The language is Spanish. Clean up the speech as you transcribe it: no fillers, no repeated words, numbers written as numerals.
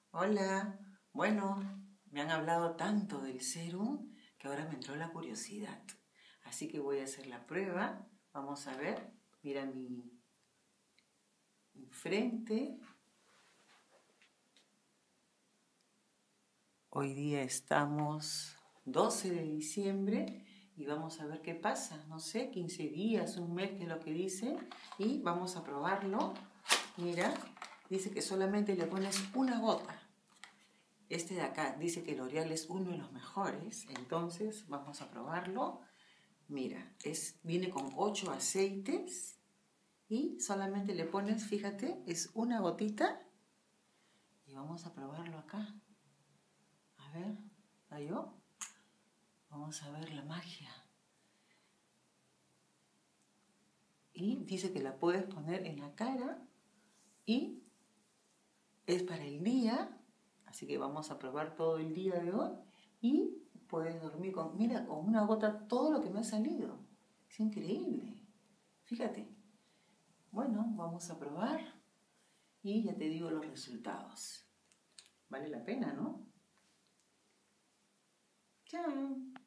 Hola, bueno, me han hablado tanto del serum que ahora me entró la curiosidad. Así que voy a hacer la prueba. Vamos a ver, mira mi frente. Hoy día estamos 12 de diciembre y vamos a ver qué pasa. No sé, 15 días, un mes, que es lo que dice. Y vamos a probarlo. Mira, dice que solamente le pones una gota. Este de acá dice que L'Oreal es uno de los mejores, entonces vamos a probarlo. Mira, viene con 8 aceites y solamente le pones, fíjate, es una gotita y vamos a probarlo acá. A ver, ¿yo? Vamos a ver la magia. Y dice que la puedes poner en la cara y es para el día, así que vamos a probar todo el día de hoy y puedes dormir mira, con una gota todo lo que me ha salido. Es increíble. Fíjate. Bueno, vamos a probar y ya te digo los resultados. Vale la pena, ¿no? Chao.